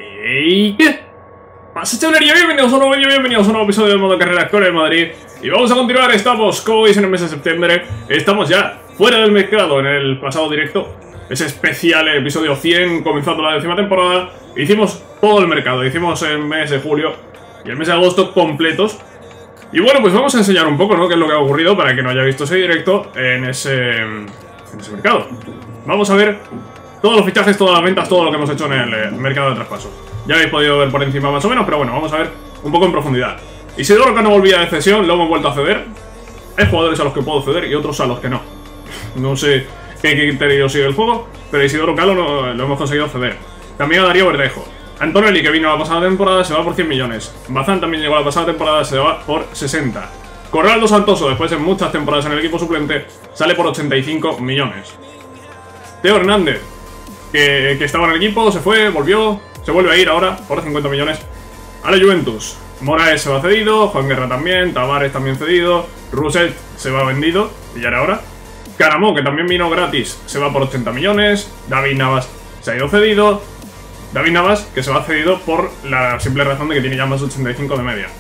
¿Y qué pasa, chavalería? Bienvenidos a un nuevo vídeo, bienvenidos a un nuevo episodio de Modo Carreras con el Madrid. Y vamos a continuar, estamos, como veis, en el mes de septiembre. Estamos ya fuera del mercado en el pasado directo. Ese especial, el episodio 100, comenzando la 10ª temporada. Hicimos todo el mercado, hicimos el mes de julio y el mes de agosto completos. Y bueno, pues vamos a enseñar un poco, ¿no?, qué es lo que ha ocurrido para el que no haya visto ese directo en ese mercado. Vamos a ver todos los fichajes, todas las ventas, todo lo que hemos hecho en el mercado de traspaso. Ya habéis podido ver por encima más o menos, pero bueno, vamos a ver un poco en profundidad. Isidoro Cano volvía de cesión, lo hemos vuelto a ceder. Hay jugadores a los que puedo ceder y otros a los que no. No sé qué criterio sigue el juego, pero Isidoro Cano lo hemos conseguido ceder. También a Darío Verdejo. Antonelli, que vino la pasada temporada, se va por 100 millones. Bazán también llegó la pasada temporada, se va por 60. Corraldo Santoso, después de muchas temporadas en el equipo suplente, sale por 85 millones. Teo Hernández, que estaba en el equipo, se fue, volvió, se vuelve a ir ahora por 50 millones a la Juventus. Moraes se va cedido, Juan Guerra también, Tavares también cedido, Rousset se va vendido, y ya era hora. Caramó, que también vino gratis, se va por 80 millones. David Navas se ha ido cedido. David Navas, que se va cedido por la simple razón de que tiene ya más de 85 de media.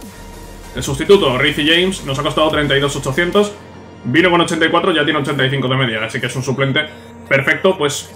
El sustituto, Rizzy James, nos ha costado 32.800. Vino con 84, ya tiene 85 de media, así que es un suplente perfecto, pues,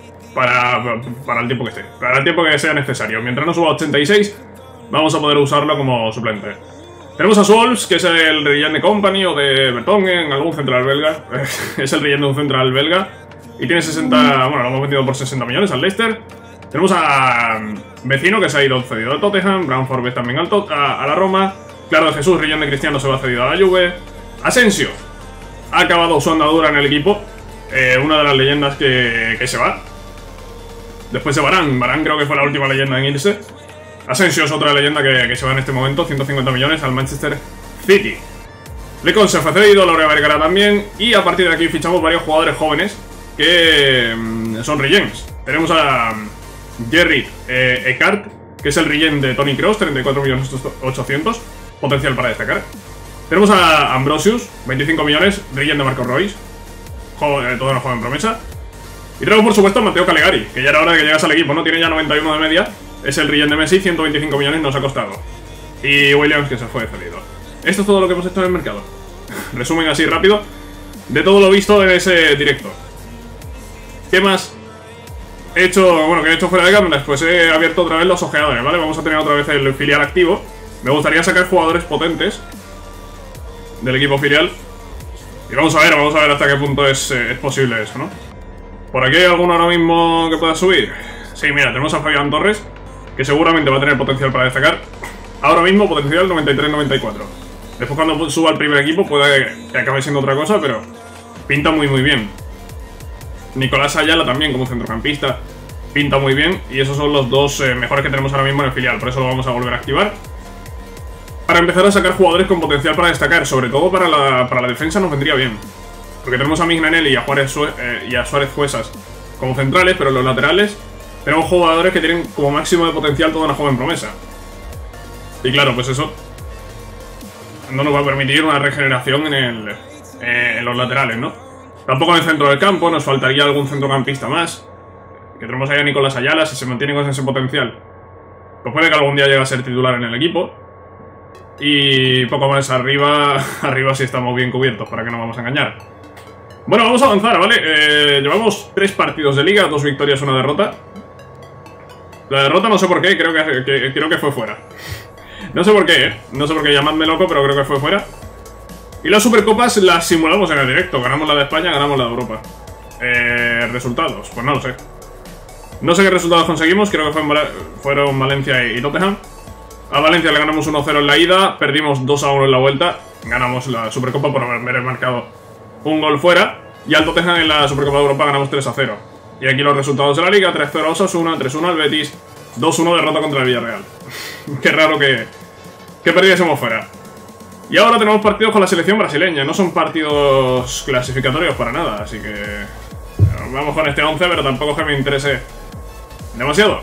para el tiempo que esté. Para el tiempo que sea necesario. Mientras no suba a 86, vamos a poder usarlo como suplente. Tenemos a Swolz, que es el relleno de Company o de Vertonghen, algún central belga. Es el relleno de un central belga. Y tiene 60, bueno, lo hemos vendido por 60 millones al Leicester. Tenemos a Vecino, que se ha ido cedido al Tottenham. Brown Forbes también a la Roma. Claro de Jesús, Rillón de Cristiano se va cedido a la Juve. Asensio ha acabado su andadura en el equipo. Una de las leyendas que se va. Después de Varane. Varane creo que fue la última leyenda en irse. Asensio es otra leyenda que se va en este momento. 150 millones al Manchester City. Lecon se fue cedido, Laura Vergara también. Y a partir de aquí fichamos varios jugadores jóvenes que son rellenos. Tenemos a Jerry Eckart, que es el relleno de Toni Kroos, 34.800.000. Potencial para destacar. Tenemos a Ambrosius, 25 millones, relleno de Marco Reus. Toda una joven promesa. Y tenemos por supuesto a Matteo Calegari, que ya era hora de que llegase al equipo, ¿no? Tiene ya 91 de media. Es el relleno de Messi, 125 millones nos ha costado. Y Williams, que se fue cedido. Esto es todo lo que hemos hecho en el mercado. Resumen así rápido de todo lo visto en ese directo. ¿Qué más he hecho? Bueno, que he hecho fuera de cámaras, pues he abierto otra vez los ojeadores, ¿vale? Vamos a tener otra vez el filial activo. Me gustaría sacar jugadores potentes del equipo filial. Y vamos a ver hasta qué punto es posible eso, ¿no? ¿Por aquí hay alguno ahora mismo que pueda subir? Sí, mira, tenemos a Fabián Torres, que seguramente va a tener potencial para destacar. Ahora mismo potencial 93-94. Después cuando suba al primer equipo puede que acabe siendo otra cosa, pero pinta muy bien. Nicolás Ayala también como centrocampista pinta muy bien. Y esos son los dos mejores que tenemos ahora mismo en el filial. Por eso lo vamos a volver a activar. Para empezar a sacar jugadores con potencial para destacar. Sobre todo para la defensa nos vendría bien. Porque tenemos a Mignanelli y a Suárez Juesas como centrales, pero en los laterales tenemos jugadores que tienen como máximo de potencial toda una joven promesa. Y claro, pues eso no nos va a permitir una regeneración en los laterales, ¿no? Tampoco en el centro del campo, nos faltaría algún centrocampista más. Que tenemos ahí a Nicolás Ayala, si se mantiene con ese potencial, pues puede que algún día llegue a ser titular en el equipo. Y poco más arriba sí estamos bien cubiertos, para que no vamos a engañar. Bueno, vamos a avanzar, ¿vale? Llevamos 3 partidos de liga, 2 victorias, 1 derrota. La derrota no sé por qué, creo que fue fuera. No sé por qué, no sé por qué, llamadme loco, pero creo que fue fuera. Y las Supercopas las simulamos en el directo. Ganamos la de España, ganamos la de Europa. Resultados, pues no lo sé. No sé qué resultados conseguimos, creo que fueron Valencia y Tottenham. A Valencia le ganamos 1-0 en la ida, perdimos 2-1 en la vuelta. Ganamos la Supercopa por haber marcado un gol fuera. Y al Tottenham en la Supercopa de Europa ganamos 3-0. Y aquí los resultados de la Liga: 3-0 a Osasuna, 3-1 al Betis, 2-1 derrota contra el Villarreal. Qué raro que perdiésemos fuera. Y ahora tenemos partidos con la selección brasileña. No son partidos clasificatorios para nada, así que vamos con este 11, pero tampoco es que me interese demasiado.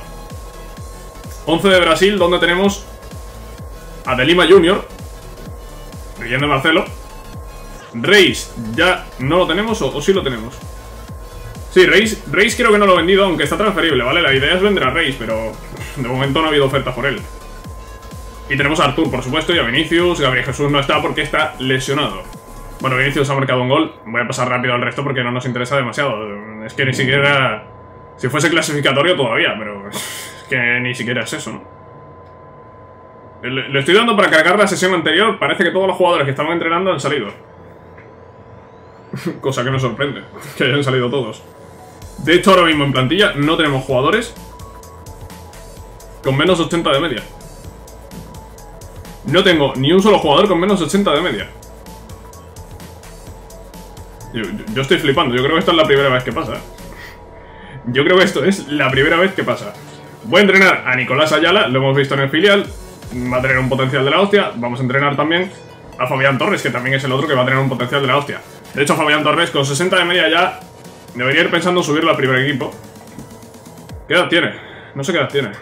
11 de Brasil, donde tenemos a De Lima Jr., Guillén de Marcelo. Reis ya no lo tenemos, o sí lo tenemos. Sí, Reis creo que no lo he vendido, aunque está transferible, ¿vale? La idea es vender a Reis, pero de momento no ha habido oferta por él. Y tenemos a Artur, por supuesto, y a Vinicius. Gabriel Jesús no está porque está lesionado. Bueno, Vinicius ha marcado un gol. Voy a pasar rápido al resto porque no nos interesa demasiado. Es que ni siquiera... Si fuese clasificatorio todavía, pero es que ni siquiera es eso, ¿no? Le estoy dando para cargar la sesión anterior. Parece que todos los jugadores que estaban entrenando han salido. Cosa que me sorprende, que hayan salido todos. De hecho, ahora mismo en plantilla no tenemos jugadores con menos 80 de media. No tengo ni un solo jugador con menos 80 de media. Yo estoy flipando, yo creo que esta es la primera vez que pasa. Yo creo que esto es la primera vez que pasa. Voy a entrenar a Nicolás Ayala, lo hemos visto en el filial. Va a tener un potencial de la hostia. Vamos a entrenar también a Fabián Torres, que también es el otro que va a tener un potencial de la hostia. De hecho, Fabián Torres con 60 de media ya debería ir pensando en subirlo al primer equipo. ¿Qué edad tiene? No sé qué edad tiene.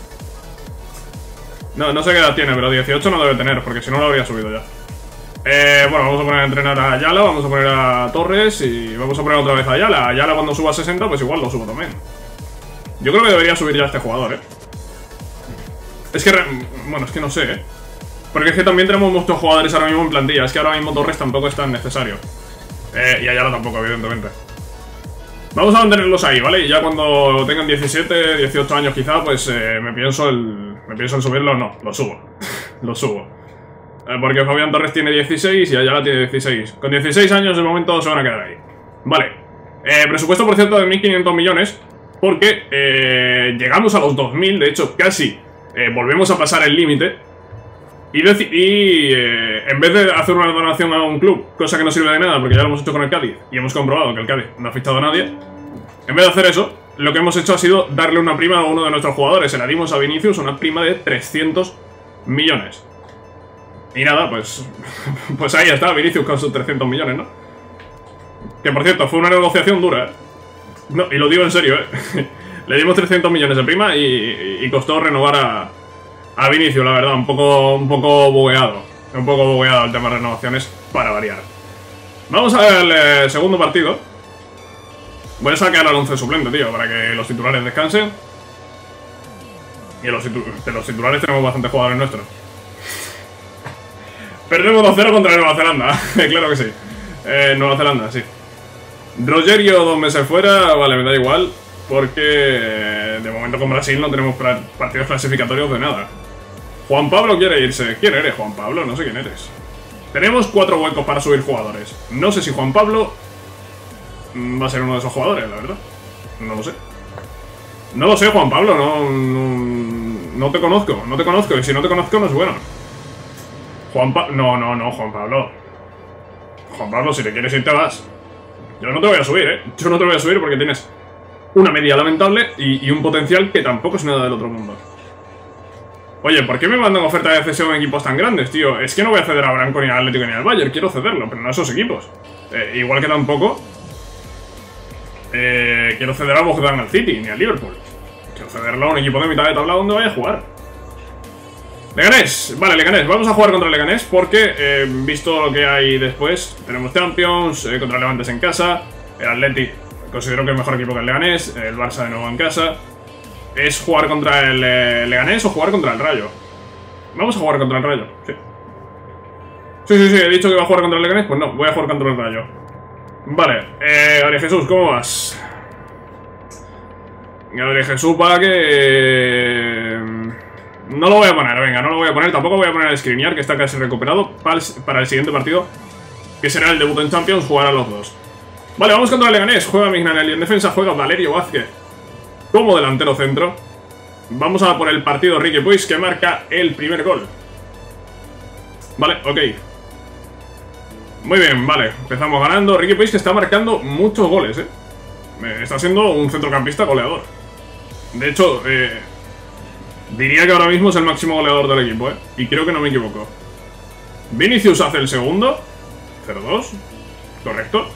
No sé qué edad tiene, pero 18 no debe tener, porque si no lo habría subido ya. Bueno, vamos a poner a entrenar a Ayala, vamos a poner a Torres y vamos a poner otra vez a Ayala. Ayala cuando suba a 60, pues igual lo subo también. Yo creo que debería subir ya este jugador, Es que, bueno, es que no sé, Porque es que también tenemos muchos jugadores ahora mismo en plantilla. Es que ahora mismo Torres tampoco es tan necesario. Y Ayala tampoco, evidentemente. Vamos a mantenerlos ahí, ¿vale? Y ya cuando tengan 17, 18 años quizá, pues me pienso en subirlo. No, lo subo. Lo subo. Porque Fabián Torres tiene 16 y Ayala tiene 16. Con 16 años de momento se van a quedar ahí. Vale. Presupuesto, por cierto, de 1.500 millones. Porque llegamos a los 2.000. De hecho, casi volvemos a pasar el límite. Y en vez de hacer una donación a un club, cosa que no sirve de nada porque ya lo hemos hecho con el Cádiz y hemos comprobado que el Cádiz no ha fichado a nadie, en vez de hacer eso, lo que hemos hecho ha sido darle una prima a uno de nuestros jugadores. Se la dimos a Vinicius, una prima de 300 millones. Y nada, pues ahí está Vinicius con sus 300 millones, ¿no? Que por cierto, fue una negociación dura, No, y lo digo en serio, Le dimos 300 millones de prima y costó renovar a Vinicius, la verdad, un poco bugueado. Un poco bugueado el tema de renovaciones, para variar. Vamos a ver el segundo partido. Voy a sacar al 11 suplente, tío, para que los titulares descansen. Y de los titulares tenemos bastantes jugadores nuestros. Perdemos 2-0 contra Nueva Zelanda. Claro que sí. Nueva Zelanda, sí. Rogerio 2 meses fuera, vale, me da igual. Porque de momento con Brasil no tenemos partidos clasificatorios de nada. Juan Pablo quiere irse. ¿Quién eres, Juan Pablo? No sé quién eres. Tenemos 4 huecos para subir jugadores. No sé si Juan Pablo va a ser uno de esos jugadores, la verdad. No lo sé. No lo sé, Juan Pablo. No te conozco. No te conozco. Y si no te conozco, no es bueno. No, Juan Pablo. Juan Pablo, si te quieres ir, te vas. Yo no te voy a subir, Yo no te voy a subir porque tienes una media lamentable y un potencial que tampoco es nada del otro mundo. Oye, ¿por qué me mandan ofertas de cesión en equipos tan grandes, tío? Es que no voy a ceder a Branco, ni al Atlético, ni al Bayern. Quiero cederlo, pero no a esos equipos. Igual que tampoco quiero ceder a Bogdan al City, ni al Liverpool. Quiero cederlo a un equipo de mitad de tabla donde vaya a jugar. Leganés, vale, Leganés. Vamos a jugar contra el Leganés porque, visto lo que hay después, tenemos Champions, contra el Levantes en casa, el Athletic considero que es mejor equipo que el Leganés, el Barça de nuevo en casa. ¿Es jugar contra el Leganés o jugar contra el Rayo? Vamos a jugar contra el Rayo, sí. Sí, he dicho que iba a jugar contra el Leganés, pues no, voy a jugar contra el Rayo. Vale, Gabriel Jesús, ¿cómo vas? Gabriel Jesús va que... No lo voy a poner, venga, no lo voy a poner. Tampoco voy a poner a Skriniar, que está casi recuperado para el siguiente partido, que será el debut en Champions, jugar a los dos. Vale, vamos contra el Leganés. Juega Mignanelli en defensa, juega Valerio Vázquez como delantero centro. Vamos a por el partido Riqui Puig, que marca el primer gol. Vale, ok. Muy bien, vale, empezamos ganando. Riqui Puig, que está marcando muchos goles, Está siendo un centrocampista goleador. De hecho, diría que ahora mismo es el máximo goleador del equipo, y creo que no me equivoco. Vinicius hace el segundo. 0-2. Correcto.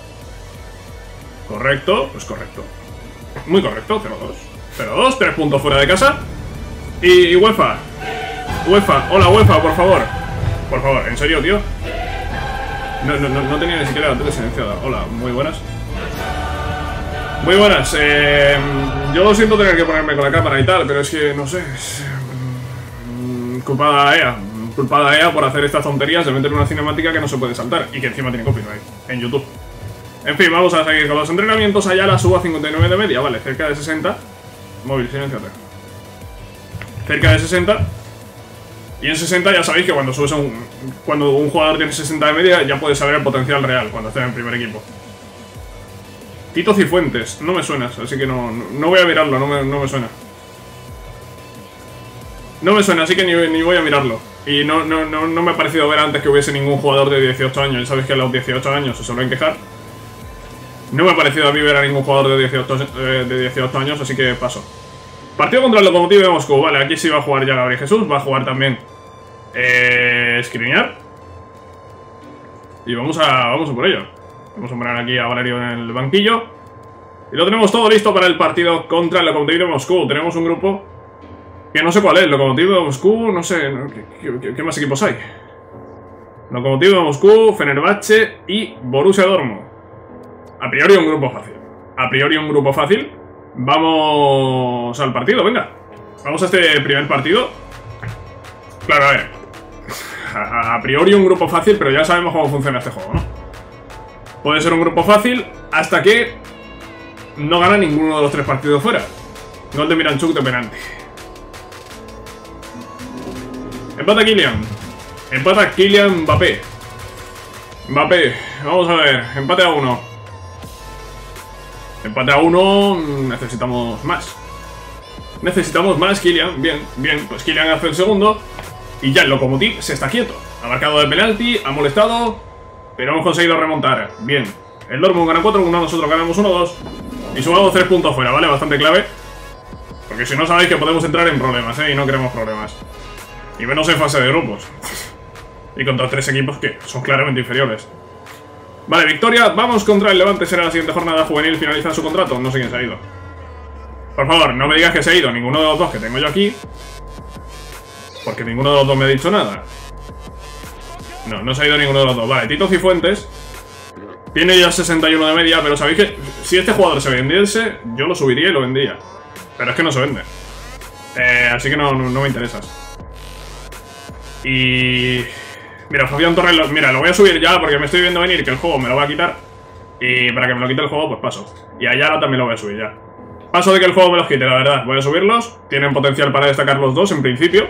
Correcto, pues correcto. Muy correcto, 0-2. 0-2, 3 puntos fuera de casa. Y UEFA. UEFA, hola UEFA, por favor. Por favor, ¿en serio, tío? No tenía ni siquiera la tele silenciada. Hola, muy buenas. Muy buenas. Yo lo siento tener que ponerme con la cámara y tal, pero es que, no sé, es, culpada a EA por hacer estas tonterías de meter una cinemática que no se puede saltar y que encima tiene copyright en YouTube. En fin, vamos a seguir con los entrenamientos. Allá la subo a 59 de media, vale, cerca de 60. Móvil, silenciate. Cerca de 60. Y en 60 ya sabéis que cuando subes cuando un jugador tiene 60 de media ya puedes saber el potencial real cuando esté en el primer equipo. Tito Cifuentes, no me suenas, así que no voy a mirarlo, no me suena. No me suena, así que ni voy a mirarlo. Y no me ha parecido ver antes que hubiese ningún jugador de 18 años. Ya sabéis que a los 18 años se suelen quejar. No me ha parecido a mí ver a ningún jugador de 18 años, así que paso. Partido contra el Lokomotiv de Moscú. Vale, aquí sí va a jugar ya Gabriel Jesús. Va a jugar también Skriniar. Y vamos a por ello. Vamos a poner aquí a Valerio en el banquillo. Y lo tenemos todo listo para el partido contra el Lokomotiv de Moscú. Tenemos un grupo que no sé cuál es. Lokomotiv de Moscú, no sé. ¿Qué más equipos hay? Lokomotiv de Moscú, Fenerbahce y Borussia Dortmund. A priori un grupo fácil. A priori un grupo fácil. Vamos al partido, venga. Vamos a este primer partido. Claro, a ver. A priori un grupo fácil, pero ya sabemos cómo funciona este juego, ¿no? Puede ser un grupo fácil hasta que no gana ninguno de los tres partidos fuera. Gol de Miranchuk de penalti. Empata Kylian. Empata Kylian Mbappé. Mbappé, vamos a ver. Empate a 1. Empate a 1. Necesitamos más. Necesitamos más, Kylian. Bien, bien. Pues Kylian hace el segundo. Y ya el Lokomotiv se está quieto. Ha marcado de penalti, ha molestado, pero hemos conseguido remontar. Bien. El Dortmund gana 4-1, nosotros ganamos 1-2. Y sumamos 3 puntos fuera, ¿vale? Bastante clave. Porque si no sabéis que podemos entrar en problemas, ¿eh? Y no queremos problemas. Y menos en fase de grupos. Y contra 3 equipos que son claramente inferiores. Vale, victoria. Vamos contra el Levante. Será la siguiente jornada juvenil. Finaliza su contrato. No sé quién se ha ido. Por favor, no me digas que se ha ido ninguno de los dos que tengo yo aquí. Porque ninguno de los dos me ha dicho nada. No se ha ido ninguno de los dos. Vale, Tito Cifuentes tiene ya 61 de media. Pero sabéis que si este jugador se vendiese, yo lo subiría y lo vendía. Pero es que no se vende. Así que no me interesas. Y... mira, Fabián Torres, mira, lo voy a subir ya porque me estoy viendo venir que el juego me lo va a quitar. Y para que me lo quite el juego, pues paso. Y a Ayala también lo voy a subir ya. Paso de que el juego me los quite, la verdad. Voy a subirlos. Tienen potencial para destacar los dos, en principio.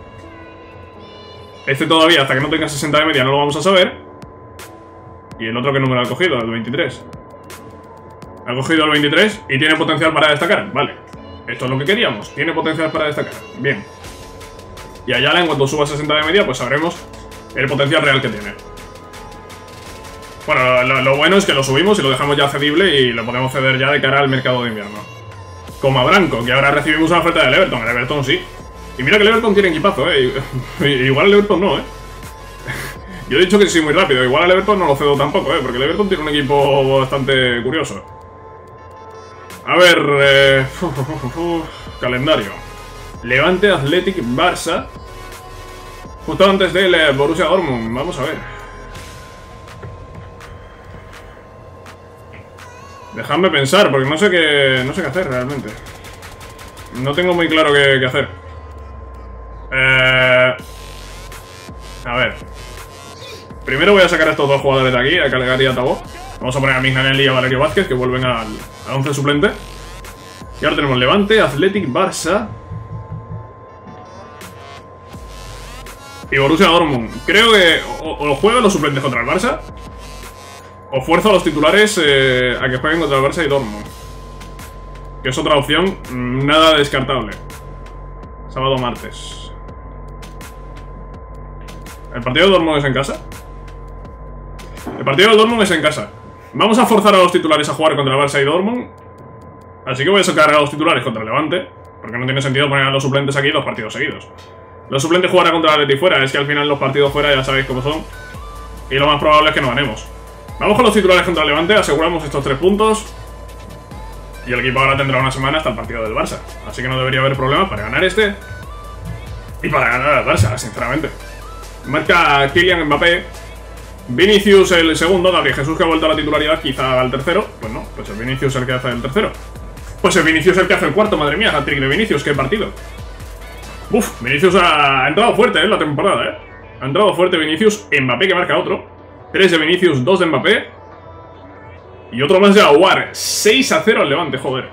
Este todavía, hasta que no tenga 60 de media, no lo vamos a saber. Y el otro, ¿qué número ha cogido? El 23. Ha cogido el 23 y tiene potencial para destacar. Vale. Esto es lo que queríamos. Tiene potencial para destacar. Bien. Y Ayala, en cuanto suba 60 de media, pues sabremos el potencial real que tiene. Bueno, lo bueno es que lo subimos y lo dejamos ya cedible y lo podemos ceder ya de cara al mercado de invierno. Como a Branco, que ahora recibimos una oferta del Everton. El Everton sí. Y mira que el Everton tiene equipazo, igual el Everton no, Yo he dicho que sí muy rápido. Igual el Everton no lo cedo tampoco, porque el Everton tiene un equipo bastante curioso. A ver, calendario. Levante, Athletic, Barça. Justo antes del Borussia Dortmund. Vamos a ver. Dejadme pensar, porque no sé qué hacer realmente. No tengo muy claro qué hacer. A ver. Primero voy a sacar a estos dos jugadores de aquí, a Calegari y a Tabó. Vamos a poner a Mignanelli y a Valerio Vázquez, que vuelven al 11 suplente. Y ahora tenemos Levante, Athletic, Barça y Borussia Dortmund. Creo que o juegan los suplentes contra el Barça, o fuerzo a los titulares a que jueguen contra el Barça y Dortmund. Que es otra opción nada descartable. Sábado, martes. ¿El partido de Dortmund es en casa? El partido de Dortmund es en casa. Vamos a forzar a los titulares a jugar contra el Barça y Dortmund. Así que voy a sacar a los titulares contra el Levante, porque no tiene sentido poner a los suplentes aquí 2 partidos seguidos. Los suplentes jugarán contra el Atleti fuera. Es que al final los partidos fuera ya sabéis cómo son. Y lo más probable es que no ganemos. Vamos con los titulares contra el Levante. Aseguramos estos 3 puntos. Y el equipo ahora tendrá una semana hasta el partido del Barça. Así que no debería haber problemas para ganar este y para ganar al Barça, sinceramente. Marca Kylian Mbappé. Vinicius el segundo, Gabriel Jesús que ha vuelto a la titularidad, quizá haga el tercero. Pues no, pues el Vinicius el que hace el tercero. Pues el Vinicius el que hace el cuarto, madre mía, hat-trick de Vinicius, qué partido. Uf, Vinicius ha entrado fuerte en la temporada, Ha entrado fuerte Vinicius, Mbappé que marca otro. 3 de Vinicius, 2 de Mbappé. Y otro más de Aouar, 6-0 al Levante, joder.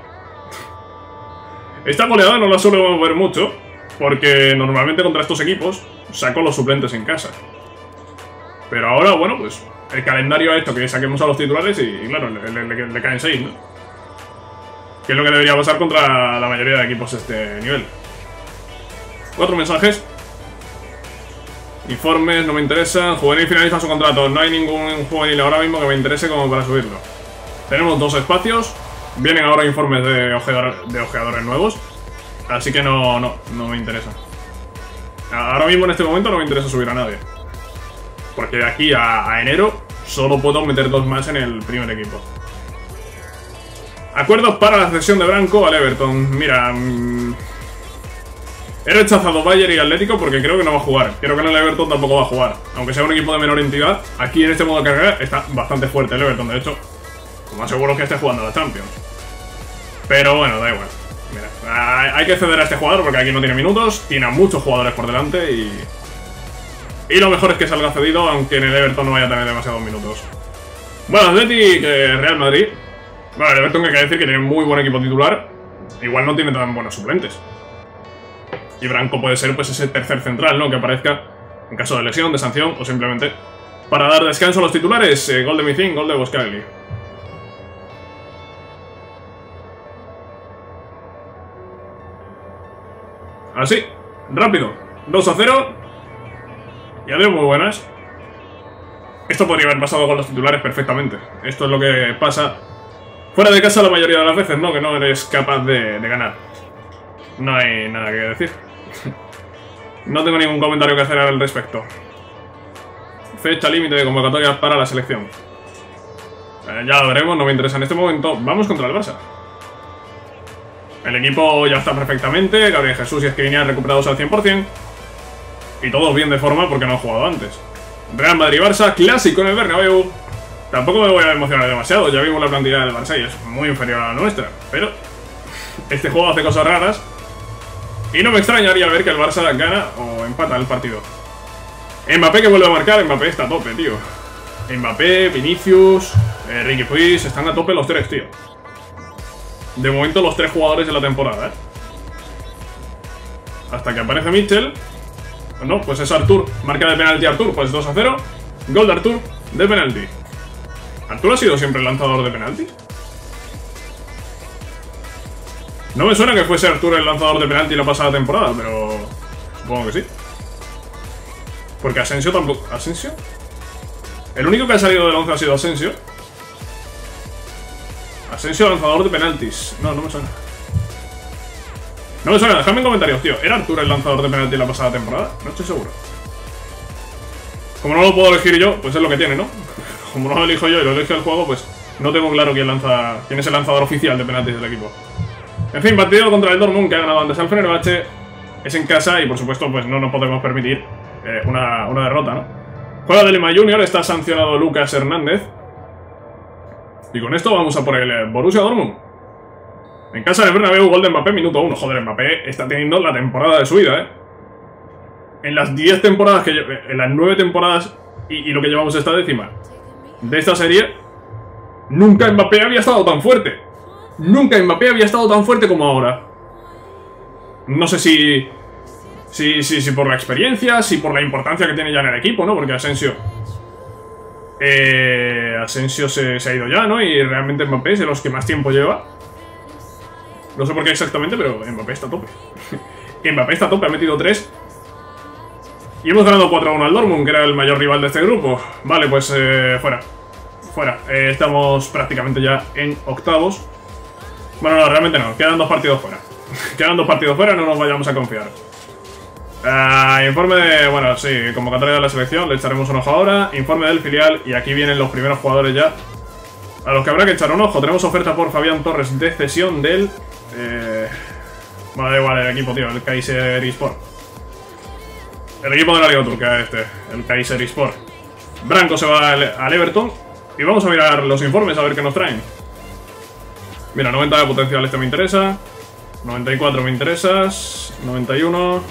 Esta goleada no la suelo ver mucho, porque normalmente contra estos equipos saco los suplentes en casa. Pero ahora, bueno, pues el calendario ha hecho que saquemos a los titulares y claro, le caen 6, ¿no? Que es lo que debería pasar contra la mayoría de equipos de este nivel. 4 mensajes. Informes, no me interesan. Juvenil finaliza su contrato. No hay ningún juvenil ahora mismo que me interese como para subirlo. Tenemos 2 espacios. Vienen ahora informes de ojeadores nuevos. Así que no me interesa. Ahora mismo en este momento no me interesa subir a nadie. Porque de aquí a enero solo puedo meter 2 más en el primer equipo. Acuerdos para la cesión de Branco al Everton. Mira, he rechazado Bayern y Atlético porque creo que no va a jugar. Creo que en el Everton tampoco va a jugar. Aunque sea un equipo de menor entidad, aquí en este modo de carrera está bastante fuerte el Everton. De hecho, lo más seguro es que esté jugando a la Champions. Pero bueno, da igual. Mira, hay que ceder a este jugador porque aquí no tiene minutos. Tiene a muchos jugadores por delante y lo mejor es que salga cedido, aunque en el Everton no vaya a tener demasiados minutos. Bueno, Atlético, Real Madrid. Bueno, el Everton hay que decir que tiene muy buen equipo titular. Igual no tiene tan buenos suplentes. Y Branco puede ser pues ese tercer central, ¿no? Que aparezca en caso de lesión, de sanción o simplemente para dar descanso a los titulares. Gol de Micín, gol de Boscagli. Así, rápido. 2-0. Ya veo muy buenas. Esto podría haber pasado con los titulares perfectamente. Esto es lo que pasa fuera de casa la mayoría de las veces, ¿no? Que no eres capaz de ganar. No hay nada que decir. No tengo ningún comentario que hacer al respecto. Fecha límite de convocatoria para la selección. Ya lo veremos, no me interesa en este momento. Vamos contra el Barça. El equipo ya está perfectamente. Gabriel Jesús y Skriniar recuperados al 100%. Y todos bien de forma porque no han jugado antes. Real Madrid-Barça, clásico en el Bernabéu. Tampoco me voy a emocionar demasiado. Ya vimos la plantilla del Barça y es muy inferior a la nuestra. Pero este juego hace cosas raras. Y no me extrañaría ver que el Barça gana o empata el partido. Mbappé que vuelve a marcar. Mbappé está a tope, tío. Mbappé, Vinicius, Riqui Puig. Están a tope los 3, tío. De momento los 3 jugadores de la temporada, Hasta que aparece Mitchell. No, pues es Artur. Marca de penalti Artur, pues 2-0. Gol de Artur de penalti. ¿Artur ha sido siempre el lanzador de penalti? No me suena que fuese Artur el lanzador de penalti la pasada temporada, pero supongo que sí. Porque Asensio tampoco... ¿Asensio? El único que ha salido del 11 ha sido Asensio. Asensio lanzador de penaltis. No me suena. No me suena, dejadme en comentarios, tío. ¿Era Artur el lanzador de penalti la pasada temporada? No estoy seguro. Como no lo puedo elegir yo, pues es lo que tiene, ¿no? Como no lo elijo yo y lo elige el juego, pues no tengo claro quién es el lanzador oficial de penaltis del equipo. En fin, partido contra el Dortmund que ha ganado antes al Fenerbahce. Es en casa y por supuesto pues no nos podemos permitir una derrota, ¿no? Juega de Lima Junior, está sancionado Lucas Hernández. Y con esto vamos a por el Borussia Dortmund. En casa del Bernabéu, gol de Mbappé, minuto 1. Joder, Mbappé está teniendo la temporada de su vida, En las 10 temporadas que en las 9 temporadas y lo que llevamos esta décima de esta serie, nunca Mbappé había estado tan fuerte. Nunca Mbappé había estado tan fuerte como ahora. No sé si por la experiencia, si por la importancia que tiene ya en el equipo, ¿no? Porque Asensio se ha ido ya, ¿no? Y realmente Mbappé es de los que más tiempo lleva. No sé por qué exactamente, pero Mbappé está a tope. Mbappé está a tope, ha metido 3. Y hemos ganado 4-1 al Dortmund, que era el mayor rival de este grupo. Vale, pues fuera. Fuera. Estamos prácticamente ya en octavos. Bueno, no, realmente no. Quedan 2 partidos fuera. Quedan 2 partidos fuera, no nos vayamos a confiar. Informe de... Bueno, sí, convocatoria de la selección. Le echaremos un ojo ahora. Informe del filial. Y aquí vienen los primeros jugadores ya a los que habrá que echar un ojo. Tenemos oferta por Fabián Torres de cesión del... Bueno, da igual el equipo, tío. El Kayserispor. El equipo de la Liga Turca el Kayserispor. Branco se va al Everton. Y vamos a mirar los informes a ver qué nos traen. Mira, 90 de potencial, este me interesa. 94 me interesas. 91.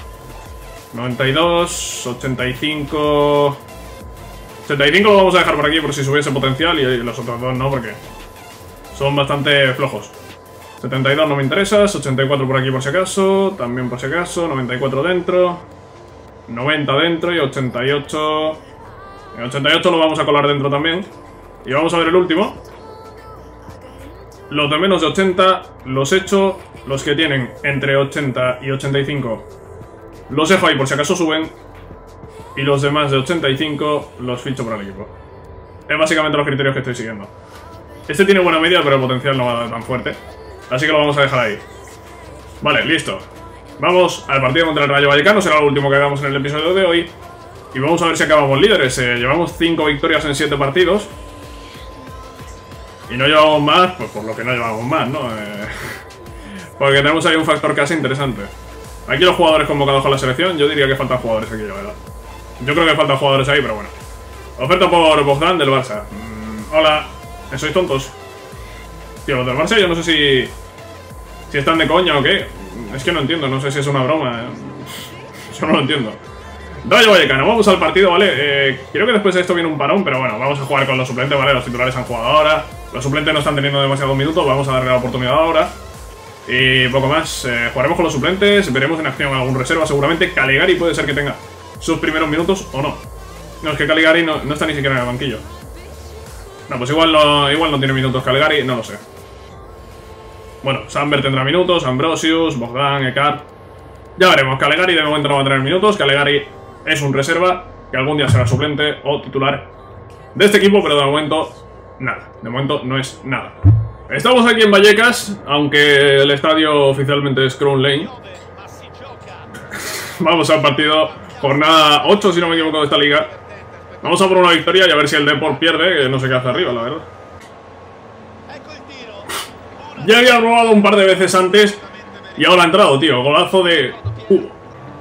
92. 85. 85 lo vamos a dejar por aquí por si subiese potencial. Y los otros dos no, porque son bastante flojos. 72 no me interesas. 84 por aquí por si acaso. También por si acaso. 94 dentro. 90 dentro y 88. En 88 lo vamos a colar dentro también. Y vamos a ver el último. Los de menos de 80 los echo. Los que tienen entre 80 y 85 los dejo ahí por si acaso suben. Y los de más de 85 los ficho para el equipo. Es básicamente los criterios que estoy siguiendo. Este tiene buena media, pero el potencial no va tan fuerte. Así que lo vamos a dejar ahí. Vale, listo. Vamos al partido contra el Rayo Vallecano. Será lo último que hagamos en el episodio de hoy. Y vamos a ver si acabamos líderes. Llevamos 5 victorias en 7 partidos. Y no llevamos más, pues por lo que no llevamos más, ¿no? Porque tenemos ahí un factor casa interesante. Aquí los jugadores convocados con la selección, yo diría que faltan jugadores aquí, la verdad. Yo creo que faltan jugadores ahí, pero bueno. Oferta por Bogdan del Barça. Hola, ¿sois tontos? Tío, los del Barça yo no sé si están de coña o qué. Es que no entiendo, no sé si es una broma. Yo no lo entiendo. Rayo Vallecano, vamos al partido, ¿vale? Creo que después de esto viene un parón, pero bueno, vamos a jugar con los suplentes, ¿vale? Los titulares han jugado ahora. Los suplentes no están teniendo demasiados minutos, vamos a darle la oportunidad ahora. Y poco más, jugaremos con los suplentes, veremos en acción algún reserva seguramente. Calegari puede ser que tenga sus primeros minutos o no. No, es que Calegari no está ni siquiera en el banquillo. No, pues igual no tiene minutos Calegari, no lo sé. Bueno, Samber tendrá minutos, Ambrosius, Bogdan, Ekart. Ya veremos, Calegari de momento no va a tener minutos. Calegari es un reserva que algún día será suplente o titular de este equipo, pero de momento nada, de momento no es nada. Estamos aquí en Vallecas, aunque el estadio oficialmente es Crown Lane. Vamos al partido, jornada 8 si no me equivoco de esta liga. Vamos a por una victoria y a ver si el Depor pierde, que no sé qué hace arriba, la verdad. Ya había robado un par de veces antes y ahora ha entrado, tío, golazo de Cubo.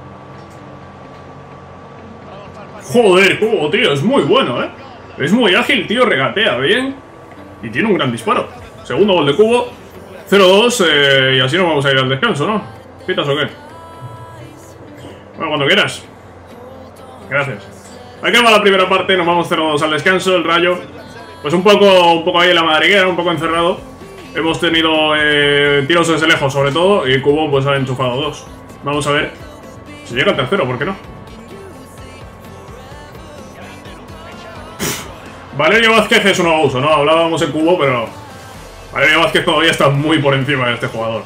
Joder, Cubo, tío, es muy bueno, es muy ágil, tío, regatea bien y tiene un gran disparo. Segundo gol de Cubo, 0-2, y así nos vamos a ir al descanso, ¿no? ¿Pitas o qué? Bueno, cuando quieras. Gracias. Aquí va la primera parte, nos vamos 0-2 al descanso. El Rayo, pues un poco ahí en la madriguera, un poco encerrado. Hemos tenido tiros desde lejos sobre todo, y Cubo pues ha enchufado 2. Vamos a ver si llega al tercero, ¿por qué no? Valerio Vázquez es un abuso, ¿no? Hablábamos en Cubo, pero Valerio Vázquez todavía está muy por encima de este jugador.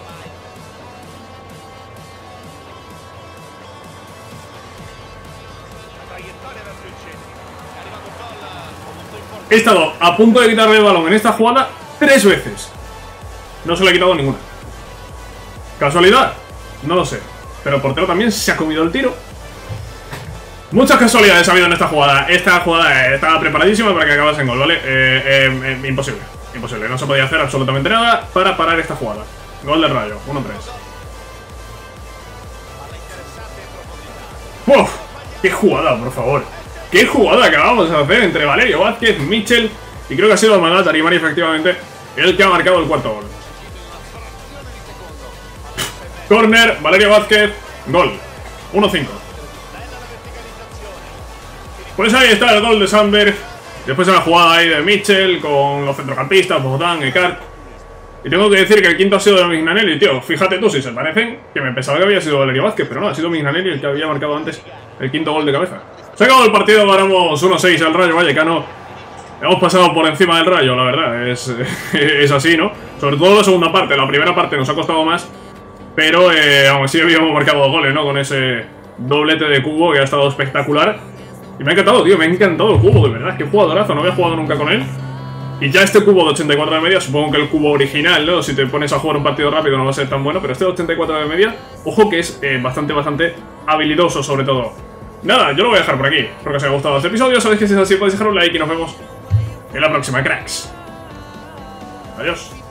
He estado a punto de quitarle el balón en esta jugada 3 veces. No se le ha quitado ninguna. ¿Casualidad? No lo sé. Pero el portero también se ha comido el tiro. Muchas casualidades ha habido en esta jugada. Esta jugada estaba preparadísima para que acabase en gol, ¿vale? Imposible. Imposible. No se podía hacer absolutamente nada para parar esta jugada. Gol del Rayo. 1-3. ¡Uf! ¡Qué jugada, por favor! ¡Qué jugada acabamos de hacer entre Valerio Vázquez, Mitchell y creo que ha sido Magat Arimani, efectivamente, el que ha marcado el cuarto gol. Corner, Valerio Vázquez, gol. 1-5. Pues ahí está el gol de Samber. Después de la jugada ahí de Mitchell con los centrocampistas, Bogdan, Ekart. Y tengo que decir que el quinto ha sido de Mignanelli, tío. Fíjate tú si se parecen, que me pensaba que había sido Valerio Vázquez, pero no, ha sido Mignanelli el que había marcado antes el quinto gol de cabeza. Se ha acabado el partido, ganamos 1-6 al Rayo Vallecano. Hemos pasado por encima del Rayo, la verdad, es así, ¿no? Sobre todo la segunda parte, la primera parte nos ha costado más, pero aún así habíamos marcado 2 goles, ¿no? Con ese doblete de Cubo que ha estado espectacular. Y me ha encantado, tío, me ha encantado el Cubo, de verdad, qué jugadorazo, no había jugado nunca con él. Y ya este Cubo de 84 de media, supongo que el Cubo original, ¿no? Si te pones a jugar un partido rápido no va a ser tan bueno, pero este de 84 de media, ojo que es bastante habilidoso sobre todo. Nada, yo lo voy a dejar por aquí. Espero que os haya gustado este episodio, sabéis que si es así podéis dejar un like y nos vemos en la próxima, cracks. Adiós.